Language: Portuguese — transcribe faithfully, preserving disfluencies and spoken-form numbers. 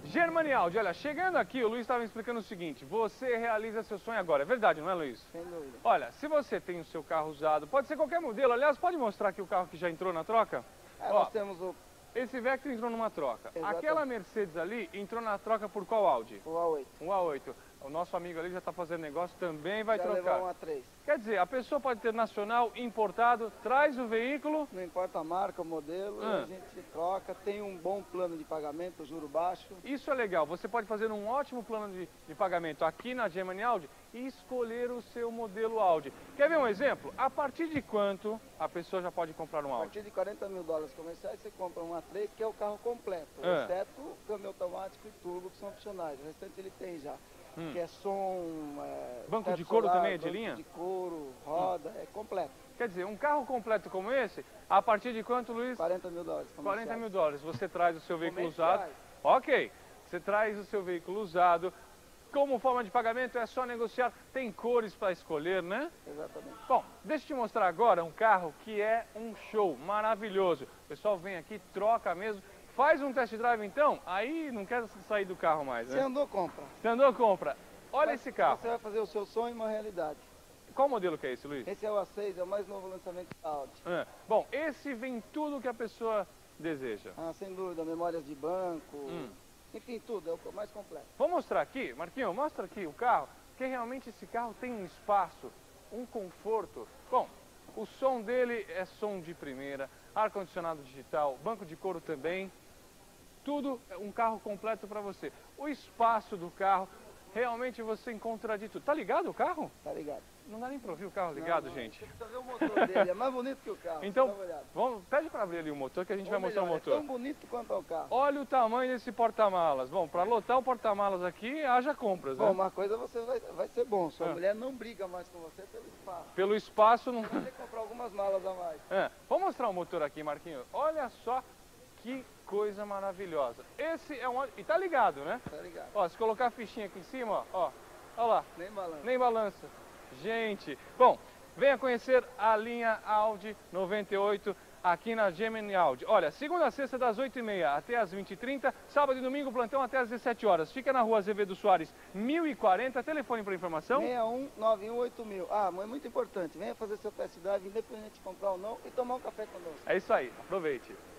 Germany Audi, olha, chegando aqui, o Luiz estava me explicando o seguinte, você realiza seu sonho agora, é verdade, não é, Luiz? Sem dúvida. Olha, se você tem o seu carro usado, pode ser qualquer modelo, aliás, pode mostrar aqui o carro que já entrou na troca? É, Ó, nós temos o, esse Vectra entrou numa troca. Exatamente. Aquela Mercedes ali entrou na troca por qual Audi? o A oito. Um A oito. O nosso amigo ali já está fazendo negócio, também vai Já trocar. levou um A três. Quer dizer, a pessoa pode ter nacional, importado, traz o veículo. Não importa a marca, o modelo, Ah. a gente troca, tem um bom plano de pagamento, juro baixo. Isso é legal, você pode fazer um ótimo plano de, de pagamento aqui na Germany Audi e escolher o seu modelo Audi. Quer ver um exemplo? A partir de quanto a pessoa já pode comprar um A Audi? partir de quarenta mil dólares comerciais, você compra um A três, que é o carro completo, Ah. exceto o câmbio automático e turbo, que são opcionais. O restante ele tem já. Hum. Que é som, é, Banco teto de couro solar, também é de banco linha? de couro, roda, é completo. Quer dizer, um carro completo como esse, a partir de quanto, Luiz? quarenta mil dólares comerciais. quarenta mil dólares. Você traz o seu veículo Comerciais. usado. Ok, você traz o seu veículo usado. Como forma de pagamento é só negociar. Tem cores para escolher, né? Exatamente. Bom, deixa eu te mostrar agora um carro que é um show maravilhoso. O pessoal vem aqui, troca mesmo. Faz um test drive então, aí não quer sair do carro mais, Você né? andou, compra. Você andou, compra. Olha Mas esse carro. Você vai fazer o seu sonho uma realidade. Qual modelo que é esse, Luiz? Esse é o A seis, é o mais novo lançamento da Audi. Ah, bom, esse vem tudo que a pessoa deseja. Ah, sem dúvida, memórias de banco, Hum. enfim, tudo, é o mais completo. Vou mostrar aqui, Marquinhos, mostra aqui o carro, porque realmente esse carro tem um espaço, um conforto. Bom, o som dele é som de primeira, ar-condicionado digital, banco de couro também, tudo é um carro completo para você. O espaço do carro, realmente você encontra de tudo. Tá ligado o carro? Tá ligado? Não dá nem para ouvir o carro ligado, Não, não, gente. Você precisa ver o motor dele, é mais bonito que o carro. Então, dá uma olhada. vamos, pede para abrir ali o motor que a gente Ou vai mostrar o melhor, motor. É tão bonito quanto é o carro. Olha o tamanho desse porta-malas. Bom, para lotar o porta-malas aqui, haja compras, né? Bom, uma coisa você vai, vai ser bom, sua Ah. mulher não briga mais com você pelo espaço. Pelo espaço não... Você vai ter que comprar algumas malas a mais. É, vou mostrar o motor aqui, Marquinhos. Olha só que coisa maravilhosa. Esse é um... E tá ligado, né? Tá ligado? Ó, se colocar a fichinha aqui em cima, ó, ó, ó lá, Nem balança. nem balança. Gente, bom, venha conhecer a linha Audi noventa e oito aqui na Germany Audi. Olha, segunda a sexta das oito e meia até as vinte e trinta, sábado e domingo plantão até as dezessete horas. Fica na rua Azevedo Soares, mil e quarenta, telefone para informação. seis um nove um oito mil. Ah, mas é muito importante, venha fazer seu test drive, independente de comprar ou não, e tomar um café conosco. É isso aí, aproveite.